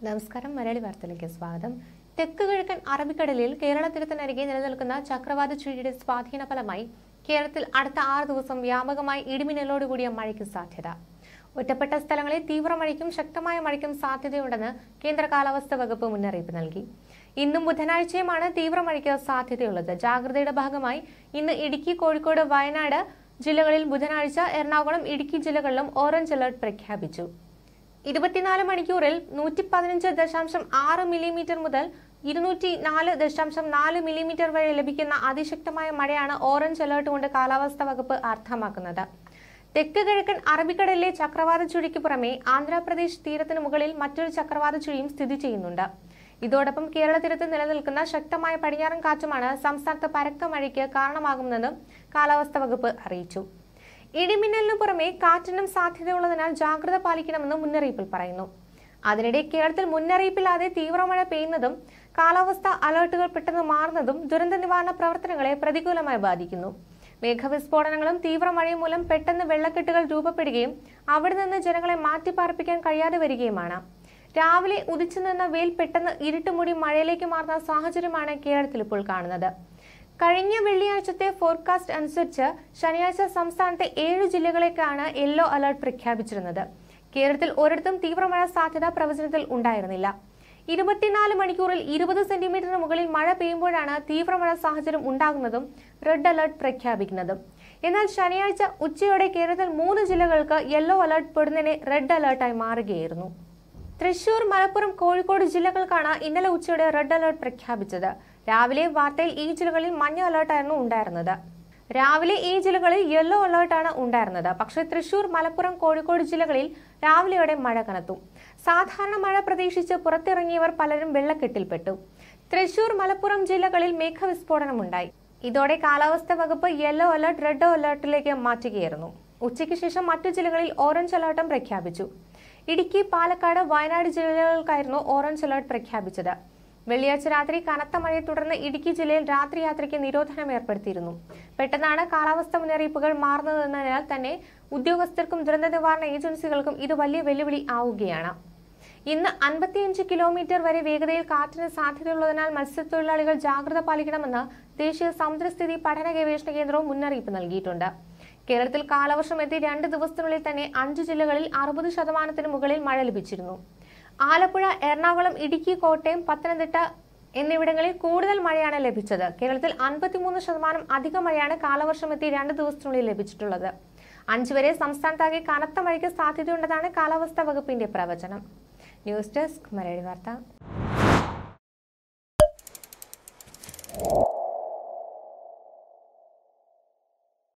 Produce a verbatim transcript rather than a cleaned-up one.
നമസ്കാരം. മലയാളി വാർത്തയിലേക്ക് സ്വാഗതം. തെക്ക് കിഴക്കൻ അറബിക്കടലിൽ കേരള തീരത്തിനരികെ നിലനിൽക്കുന്ന ചക്രവാത ചുഴിയുടെ സ്വാധീന ഫലമായി കേരളത്തിൽ അടുത്ത ആറ് ദിവസം വ്യാപകമായി ഇടിമിന്നലോടുകൂടിയ മഴയ്ക്ക് സാധ്യത. ഒറ്റപ്പെട്ട സ്ഥലങ്ങളിൽ തീവ്ര മഴയ്ക്കും ശക്തമായ മഴയ്ക്കും സാധ്യതയുണ്ടെന്ന് കേന്ദ്ര കാലാവസ്ഥാ വകുപ്പ് മുന്നറിയിപ്പ് നൽകി. ഇന്നും ബുധനാഴ്ചയുമാണ് തീവ്ര മഴയ്ക്ക് സാധ്യതയുള്ളത്. ജാഗ്രതയുടെ ഭാഗമായി ഇന്ന് ഇടുക്കി, കോഴിക്കോട്, വയനാട് ജില്ലകളിൽ ബുധനാഴ്ച, എറണാകുളം, ഇടുക്കി ജില്ലകളിലും ഓറഞ്ച് അലർട്ട് പ്രഖ്യാപിച്ചു. ഇരുപത്തിനാല് മണിക്കൂറിൽ നൂറ്റി പതിനഞ്ച് ദശാംശം ആറ് മില്ലിമീറ്റർ മുതൽ ഇരുന്നൂറ്റി നാല് ദശാംശം നാല് മില്ലിമീറ്റർ വരെ ലഭിക്കുന്ന അതിശക്തമായ മഴയാണ് ഓറഞ്ച് അലർട്ട് കൊണ്ട് കാലാവസ്ഥാ വകുപ്പ് അർത്ഥമാക്കുന്നത്. തെക്ക് കിഴക്കൻ അറബിക്കടലിലെ ചക്രവാത ചുഴിക്ക് പുറമെ ആന്ധ്രാപ്രദേശ് തീരത്തിന് മുകളിൽ മറ്റൊരു ചക്രവാത ചുഴിയും സ്ഥിതി ചെയ്യുന്നുണ്ട്. ഇതോടൊപ്പം കേരള തീരത്ത് നിലനിൽക്കുന്ന ശക്തമായ പടിഞ്ഞാറൻ കാറ്റുമാണ് സംസ്ഥാനത്ത് പരക്ക മഴയ്ക്ക് കാരണമാകുമെന്നും കാലാവസ്ഥാ വകുപ്പ് അറിയിച്ചു. ഇടിമിന്നലിനു പുറമെ കാറ്റിനും സാധ്യതയുള്ളതിനാൽ ജാഗ്രത പാലിക്കണമെന്നും മുന്നറിയിപ്പിൽ പറയുന്നു. അതിനിടെ കേരളത്തിൽ മുന്നറിയിപ്പില്ലാതെ തീവ്രമഴ പെയ്യുന്നതും കാലാവസ്ഥാ അലർട്ടുകൾ പെട്ടെന്ന് മാറുന്നതും ദുരന്ത നിവാരണ പ്രവർത്തനങ്ങളെ പ്രതികൂലമായി ബാധിക്കുന്നു. മേഘവിസ്ഫോടനങ്ങളും തീവ്രമഴയും മൂലം പെട്ടെന്ന് വെള്ളക്കെട്ടുകൾ രൂപപ്പെടുകയും അവിടെ നിന്ന് ജനങ്ങളെ മാറ്റിപ്പാർപ്പിക്കാൻ കഴിയാതെ വരികയുമാണ്. രാവിലെ ഉദിച്ചു നിന്ന വെയിൽ പെട്ടെന്ന് ഇരുട്ടുമൂടി മഴയിലേക്ക് മാറുന്ന സാഹചര്യമാണ് കേരളത്തിൽ ഇപ്പോൾ കാണുന്നത്. കഴിഞ്ഞ വെള്ളിയാഴ്ചത്തെ ഫോർകാസ്റ്റ് അനുസരിച്ച് ശനിയാഴ്ച സംസ്ഥാനത്തെ ഏഴു ജില്ലകളിലേക്കാണ് യെല്ലോ അലർട്ട് പ്രഖ്യാപിച്ചിരുന്നത്. കേരളത്തിൽ ഒരിടത്തും തീവ്രമഴ സാധ്യത പ്രവചനത്തിൽ ഉണ്ടായിരുന്നില്ല. ഇരുപത്തിനാല് മണിക്കൂറിൽ ഇരുപത് സെന്റിമീറ്ററിന് മുകളിൽ മഴ പെയ്യുമ്പോഴാണ് തീവ്രമഴ സാഹചര്യം ഉണ്ടാകുന്നതും റെഡ് അലർട്ട് പ്രഖ്യാപിക്കുന്നതും. എന്നാൽ ശനിയാഴ്ച ഉച്ചയോടെ കേരളത്തിൽ മൂന്ന് ജില്ലകൾക്ക് യെല്ലോ അലർട്ട് പെടുന്നതിനെ റെഡ് അലർട്ടായി മാറുകയായിരുന്നു. തൃശൂർ, മലപ്പുറം, കോഴിക്കോട് ജില്ലകൾക്കാണ് ഇന്നലെ ഉച്ചയോടെ റെഡ് അലർട്ട് പ്രഖ്യാപിച്ചത്. രാവിലെ വാർത്തയിൽ ഈ ജില്ലകളിൽ മഞ്ഞ അലർട്ടായിരുന്നു ഉണ്ടായിരുന്നത്. രാവിലെ ഈ ജില്ലകളിൽ യെല്ലോ അലർട്ടാണ് ഉണ്ടായിരുന്നത്. പക്ഷേ തൃശൂർ, മലപ്പുറം, കോഴിക്കോട് ജില്ലകളിൽ രാവിലെയോടെ മഴ കനത്തു. സാധാരണ മഴ പ്രതീക്ഷിച്ച് പുറത്തിറങ്ങിയവർ പലരും വെള്ളക്കെട്ടിൽപ്പെട്ടു. തൃശൂർ, മലപ്പുറം ജില്ലകളിൽ മേഘവിസ്ഫോടനമുണ്ടായി. ഇതോടെ കാലാവസ്ഥാ വകുപ്പ് യെല്ലോ അലർട്ട് റെഡ് അലർട്ടിലേക്ക് മാറ്റുകയായിരുന്നു. ഉച്ചയ്ക്ക് ശേഷം മറ്റു ജില്ലകളിൽ ഓറഞ്ച് അലർട്ടും പ്രഖ്യാപിച്ചു. ഇടുക്കി, പാലക്കാട്, വയനാട് ജില്ലകൾക്കായിരുന്നു ഓറഞ്ച് അലർട്ട് പ്രഖ്യാപിച്ചത്. വെള്ളിയാഴ്ച രാത്രി കനത്ത മഴയെ തുടർന്ന് ഇടുക്കി ജില്ലയിൽ രാത്രി യാത്രയ്ക്ക് നിരോധനം ഏർപ്പെടുത്തിയിരുന്നു. പെട്ടെന്നാണ് കാലാവസ്ഥാ മുന്നറിയിപ്പുകൾ മാറുന്നതെന്നതിനാൽ തന്നെ ഉദ്യോഗസ്ഥർക്കും ദുരന്ത നിവാരണ ഏജൻസികൾക്കും ഇത് വലിയ വെല്ലുവിളി ആവുകയാണ്. ഇന്ന് അൻപത്തിയഞ്ച് കിലോമീറ്റർ വരെ വേഗതയിൽ കാറ്റിന് സാധ്യതയുള്ളതിനാൽ മത്സ്യത്തൊഴിലാളികൾ ജാഗ്രത പാലിക്കണമെന്ന് ദേശീയ സമുദ്രസ്ഥിതി പഠന ഗവേഷണ കേന്ദ്രവും മുന്നറിയിപ്പ് നൽകിയിട്ടുണ്ട്. കേരളത്തിൽ കാലവർഷം എത്തി രണ്ട് ദിവസത്തിനുള്ളിൽ തന്നെ അഞ്ച് ജില്ലകളിൽ അറുപത് ശതമാനത്തിന് മുകളിൽ മഴ ലഭിച്ചിരുന്നു. ആലപ്പുഴ, എറണാകുളം, ഇടുക്കി, കോട്ടയം, പത്തനംതിട്ട എന്നിവിടങ്ങളിൽ കൂടുതൽ മഴയാണ് ലഭിച്ചത്. കേരളത്തിൽ അൻപത്തിമൂന്ന് ശതമാനം അധിക മഴയാണ് കാലവർഷം എത്തി രണ്ട് ദിവസത്തിനുള്ളിൽ ലഭിച്ചിട്ടുള്ളത്. അഞ്ചു വരെ സംസ്ഥാനത്താകെ കനത്ത മഴയ്ക്ക് സാധ്യതയുണ്ടെന്നാണ് കാലാവസ്ഥാ വകുപ്പിന്റെ പ്രവചനം. ന്യൂസ് ഡെസ്ക്, മലയാളി വാർത്ത.